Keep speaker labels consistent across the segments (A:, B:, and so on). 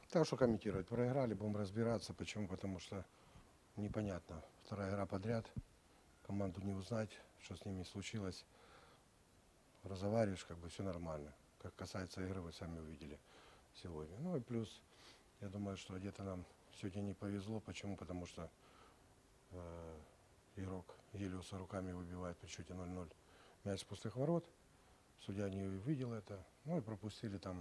A: Так что комментировать. Проиграли, будем разбираться. Почему? Потому что непонятно. Вторая игра подряд. Команду не узнать, что с ними случилось. Разговариваешь, как бы все нормально. Как касается игры, вы сами увидели сегодня. Ну и плюс, я думаю, что где-то нам сегодня не повезло. Почему? Потому что игрок Гелиуса руками выбивает при счете 0-0 мяч с пустых ворот. Судья не увидел это. Ну и пропустили там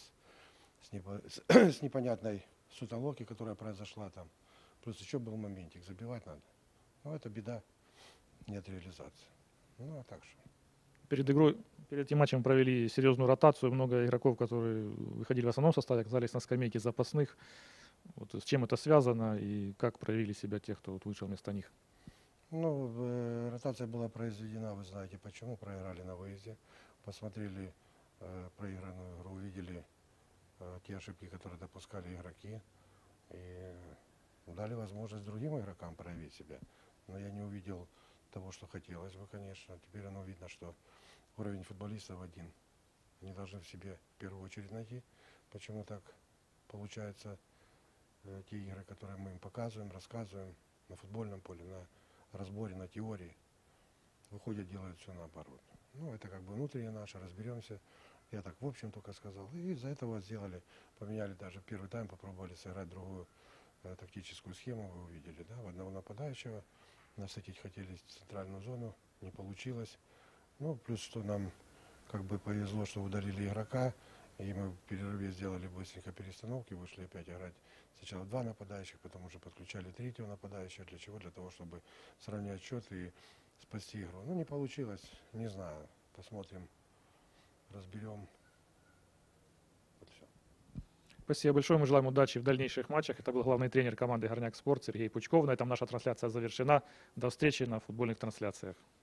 A: с непонятной сутолоки, которая произошла там. Плюс еще был моментик, забивать надо. Ну это беда, нет реализации. Ну а так что.
B: Перед игрой, перед этим матчем провели серьезную ротацию. Много игроков, которые выходили в основном составе, оказались на скамейке запасных. Вот с чем это связано и как проявили себя те, кто вот вышел вместо них?
A: Ну, ротация была произведена, вы знаете почему, проиграли на выезде. Посмотрели проигранную игру, увидели те ошибки, которые допускали игроки. И дали возможность другим игрокам проявить себя. Но я не увидел того, что хотелось бы, конечно. Теперь оно видно, что уровень футболистов один. Они должны в себе в первую очередь найти, почему так получается те игры, которые мы им показываем, рассказываем на футбольном поле, на разборе, на теории, выходят, делают все наоборот. Ну, это как бы внутреннее наше, разберемся. Я так в общем только сказал. И из-за этого сделали, поменяли даже первый тайм, попробовали сыграть другую тактическую схему, вы увидели, да, в одного нападающего. Насытить хотели центральную зону, не получилось. Ну, плюс, что нам как бы повезло, что удалили игрока, и мы в перерыве сделали быстренько перестановки, вышли опять играть сначала два нападающих, потом уже подключали третьего нападающего. Для чего? Для того, чтобы сравнять счет и спасти игру. Ну, не получилось, не знаю, посмотрим, разберем. Вот все.
B: Спасибо большое. Мы желаем удачи в дальнейших матчах. Это был главный тренер команды «Горняк Спорт» Сергей Пучков. На этом наша трансляция завершена. До встречи на футбольных трансляциях.